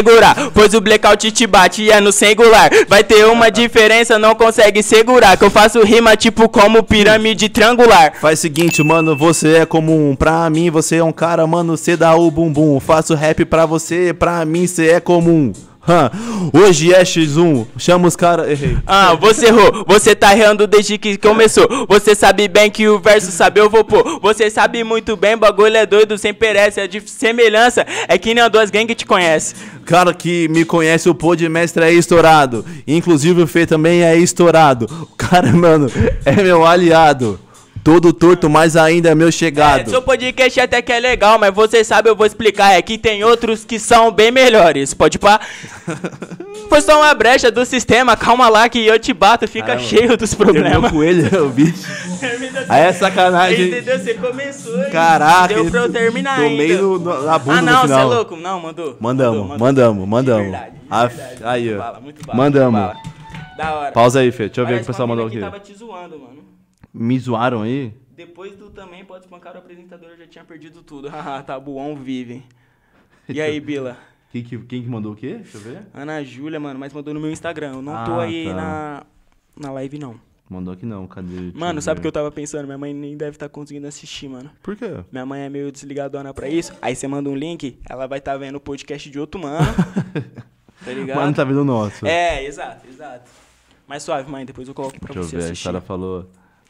segurar, pois o blackout te bate e é no singular. Vai ter uma diferença, não consegue segurar, que eu faço rima tipo como pirâmide triangular. Faz o seguinte, mano, você é comum. Pra mim, você é um cara, mano, cê dá o bumbum. Faço rap pra você, pra mim, cê é comum. Hoje é X1, chama os caras. Errei. Você errou, você tá errando desde que começou. Você sabe bem que o verso sabe eu vou pôr. Você sabe muito bem, bagulho é doido, sem perece. A semelhança é que nem duas gangues te conhece. Cara que me conhece, o pô de mestre é estourado. Inclusive o Fê também é estourado. O cara, mano, é meu aliado. Todo torto, mas ainda é meu chegado. Seu podcast até que é legal, mas você sabe, eu vou explicar. É que tem outros que são bem melhores. Pode pá? Foi só uma brecha do sistema. Calma lá que eu te bato, fica cheio dos problemas. Com ele, o bicho. Aí é sacanagem. Entendeu? Você começou. Caraca, deu pra eu terminar tomei ainda. na bunda não, no final. você é louco. Não, mandou. Mandamos. De verdade. Aí, ó. Muito bala. Mandamos. Da hora. Pausa aí, Fê. Deixa eu ver o que o pessoal mandou aqui. Tava te zoando, mano. Me zoaram aí? Depois do também pode espancar o apresentador, eu já tinha perdido tudo. Haha, Tabuão vive. E aí, Bila? Quem que mandou o quê? Deixa eu ver. Ana Júlia, mano, mas mandou no meu Instagram. Eu não tô aí tá. na live, não. Mandou aqui não, cadê? Mano, sabe o que eu tava pensando? Minha mãe nem deve estar conseguindo assistir, mano. Por quê? Minha mãe é meio desligadona pra isso. Aí você manda um link, ela vai estar vendo o podcast de outro mano. Tá ligado? Mas não tá vendo o nosso. É, exato. Mais suave, mãe, depois eu coloco pra você assistir. Deixa eu ver, a cara falou...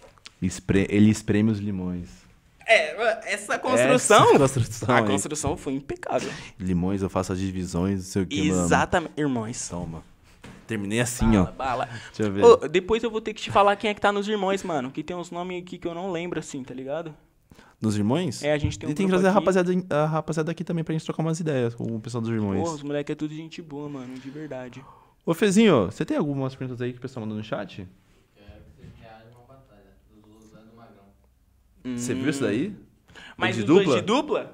Ele espreme os limões. Essa construção... A aí. construção foi impecável. Limões, eu faço as divisões, não sei o que, Exatamente, irmãos. Toma. Terminei assim, ó. Bala. Deixa eu ver. Ô, depois eu vou ter que te falar quem é que tá nos irmãos, mano. Que tem uns nomes aqui que eu não lembro, assim, tá ligado? Nos irmãos? É, a gente tem um E tem que trazer a rapaziada aqui também pra gente trocar umas ideias com o pessoal dos irmãos. Pô, os moleques é tudo gente boa, mano, de verdade. Ô, Fezinho, você tem algumas perguntas aí que o pessoal mandou no chat? Você viu isso daí? Mas de os dupla? dois de dupla?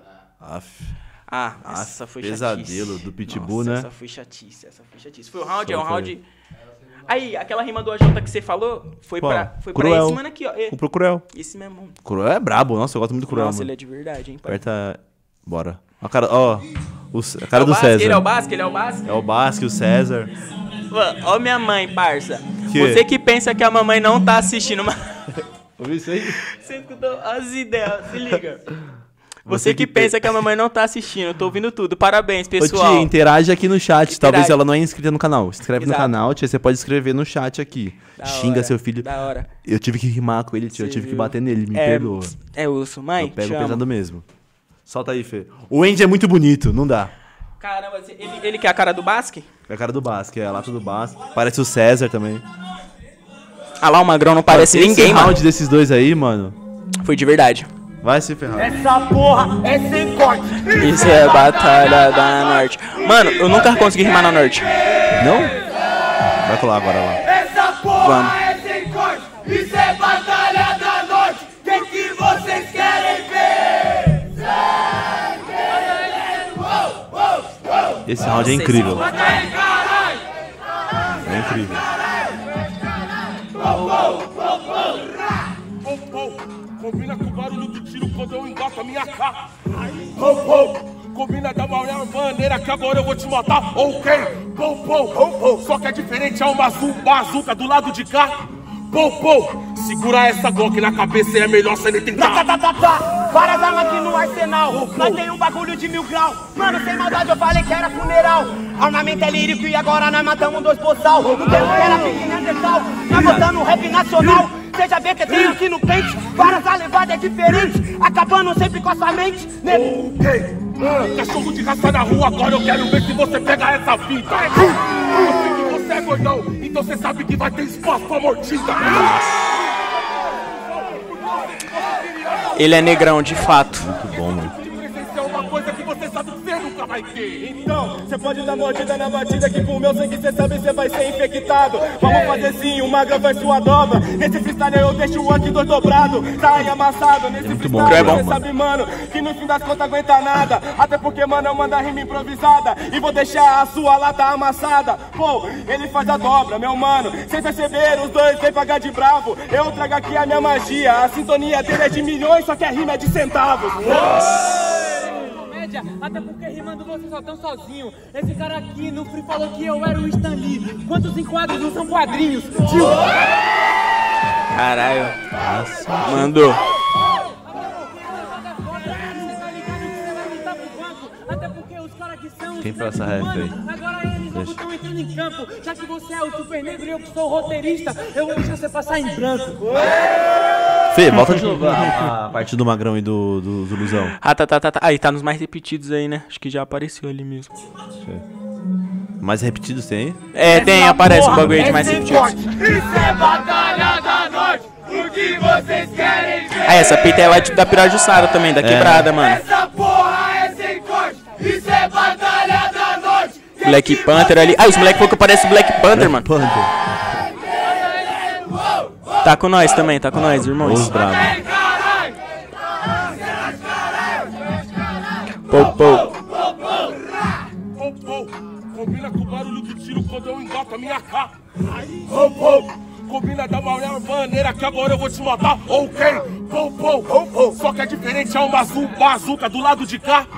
Essa foi pesadelo chatice. do Pitbull, né? Essa foi chatice. Foi um round, é um round... Aí, aquela rima do AJ que você falou, foi pra esse mano aqui, ó. Pro Cruel. Esse mesmo. Cruel é brabo, nossa, eu gosto muito do Cruel, Nossa, mano. ele é de verdade, hein, pai. Aperta... Bora. A cara, ó, a cara do César. Ele é o Basque? É o Basque, o César. Ó minha mãe, parça. Que? Você que pensa que a mamãe não tá assistindo, mas... Ouviu isso aí? Você escutou as ideias, se liga. Você que pensa que a mamãe não tá assistindo, eu tô ouvindo tudo. Parabéns, pessoal. Ô, tia, interage aqui no chat. Talvez ela não é inscrita no canal. Se inscreve no canal, tia. Você pode escrever no chat aqui. Xinga seu filho. Da hora. Eu tive que rimar com ele, tio. Eu tive que bater nele. Me perdoa. É osso, mãe. Eu pego pesado mesmo. Solta aí, Fê. O Andy é muito bonito, não dá. Caramba, ele que é a cara do Basque? É a cara do Basque, é a lata do Basque. Parece o César também. Ah lá, o Magrão não parece ninguém, mano. Esse round desses dois aí, mano. Foi de verdade. Vai se ferrar. Essa porra é sem corte. Isso é Batalha da Norte. Mano, eu nunca consegui rimar na Norte. Não? Vai colar agora lá. Essa porra é sem corte. Isso é Batalha da Norte. Que vocês querem ver? Esse round é incrível. É incrível. Combina com o barulho do tiro quando eu engato a minha cara. Combina da maior maneira que agora eu vou te matar. Ok, só que é diferente, é uma bazuca do lado de cá. Segura essa Glock na cabeça e é melhor você nem tentar. Várias armas aqui no arsenal. Nós tem um bagulho de 1000 graus. Mano, sem maldade eu falei que era funeral. Armamento é lírico e agora nós matamos 2 boçal. No tempo que era pique Neandertal. Nós botando rap nacional. Seja bem que tem aqui no pente. Várias a levada é diferente. Acabando sempre com a sua mente. Cachorro de raça na rua, agora eu quero ver se você pega essa fita. Eu sei que você é gordão, então você sabe que vai ter espaço pra mordida. Ele é negrão, de fato. Muito bom, mano. É uma coisa que você sabe que você nunca vai ter. Então, você pode dar mordida na batida que com o meu sangue cê sabe cê vai ser infectado. Vamos fazer sim, o Magra vai sua dobra. Nesse freestyle eu deixo o aqui 2 dobrado. Tá aí amassado, nesse freestyle cê sabe, mano, que no fim das contas aguenta nada. Até porque, mano, eu mando a rima improvisada e vou deixar a sua lata amassada. Pô, ele faz a dobra, meu mano. Sem perceber, os dois sem pagar de bravo. Eu trago aqui a minha magia. A sintonia dele é de milhões, só que a rima é de centavos. família. Até porque rimando vocês só tão sozinho. Esse cara aqui no Free falou que eu era o Stan Lee. Quantos enquadros não são quadrinhos? Tio. Caralho. Mandou. Quem faz essa ref aí? Agora eles não estão entrando em campo. Já que você é o super negro e eu que sou o roteirista, eu vou deixar você passar em branco. Fê, volta de novo a parte do Magrão e do Zuluzão. Ah, tá. Aí tá nos mais repetidos aí, né? Acho que já apareceu ali mesmo. Mais repetidos tem aí? É, tem, aparece um bagulho aí de mais repetidos. Isso é Batalha da Noite. O que vocês querem ver? Ah, essa pita é lá da Pirajussara também, da quebrada, mano. Essa porra é sem corte. Isso é Batalha da Noite. Black Panther ali. Ah, os moleques falaram que parece Black Panther, mano. Tá com nós também, tá com nós, irmãos. Os bravos. Pô. Combina com o barulho do tiro quando eu engato a minha cara. Combina da maior maneira que agora eu vou te matar. Ok, só que é diferente, é uma bazuca do lado de cá.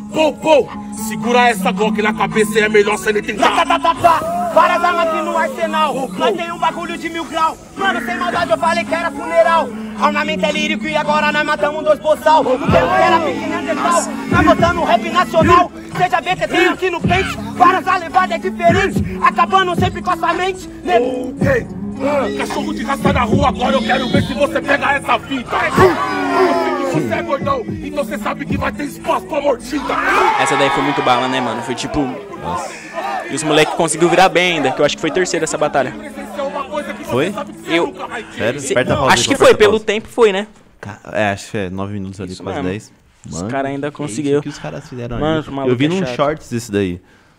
Segura essa Glock na cabeça e é melhor você nem tentar. Várias armas aqui no arsenal. Nós tem um bagulho de 1000 graus. Mano, sem maldade eu falei que era funeral. Armamento é lírico e agora nós matamos 2 boçal. O tempo que era pequeno Neandertal. Nós botando um rap nacional. Seja BT, tem aqui no pente. Várias a levada é diferente. Acabando sempre com a sua mente. Ok, cachorro de raça na rua, agora eu quero ver se você pega essa fita. Você é gordão, então você sabe que vai ter espaço pra mordida. Essa daí foi muito bala, né, mano? Foi tipo... E os moleques conseguiu virar bem ainda, que eu acho que foi terceira essa batalha. Foi? Eu... Sério? Se... Aperta a pausa Acho aí, que aperta foi, a pelo pausa. tempo foi, né? É, acho que é 9 minutos ali, Isso quase mesmo. 10. Os Mano, caras ainda que conseguiu. isso que os caras fizeram Mano, aí. maluco Eu vi é num chato. shorts esse daí.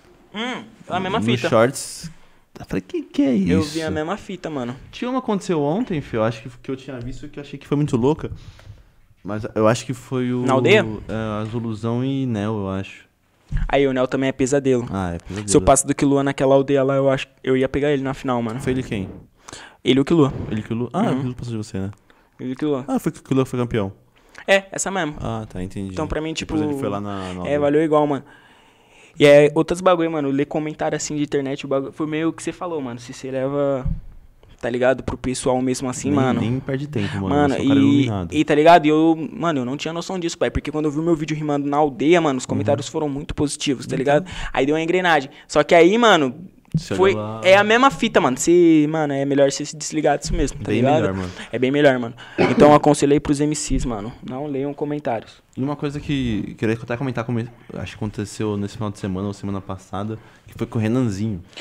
A mesma No fita. shorts. Eu falei, que é isso? Eu vi a mesma fita, mano. Tinha uma que aconteceu ontem, Fio, eu acho que eu tinha visto que eu achei que foi muito louca. Mas eu acho que foi o... Na aldeia? A Zuluzão e Nel, eu acho. Aí o Nel também é pesadelo. Ah, é pesadelo. Se eu passo do Killua naquela aldeia lá, eu acho que eu ia pegar ele na final, mano. Foi ele quem? Ele e o Killua. Ele que o Lu... Ah, o Lu passou de você, né? Ele e o Killua. Ah, foi que o Lu foi campeão. É, essa mesmo. Ah, tá, entendi. Então pra mim, tipo... Depois ele foi lá na aldeia. valeu igual, mano. E é outros bagulho, mano. Ler comentário assim de internet, o bagulho. Foi meio o que você falou, mano. Se você leva, tá ligado? Pro pessoal mesmo assim, mano. Nem perde tempo, mano. Mano, Eu sou um cara iluminado. e tá ligado? E eu, mano, eu não tinha noção disso, pai. Porque quando eu vi o meu vídeo rimando na aldeia, mano, os comentários foram muito positivos, tá ligado? Aí deu uma engrenagem. Só que aí, mano, Você foi. olhou lá- É a mesma fita, mano. Mano, é melhor você se desligar disso mesmo, tá Bem ligado? melhor, mano. É bem melhor, mano. Então eu aconselhei pros MCs, mano. Não leiam comentários. E uma coisa que queria até comentar, acho que aconteceu nesse final de semana ou semana passada, que foi com o Renanzinho.